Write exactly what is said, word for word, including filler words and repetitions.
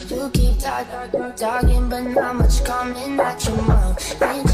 You keep talking, talking, but not much coming out your mouth. Ain't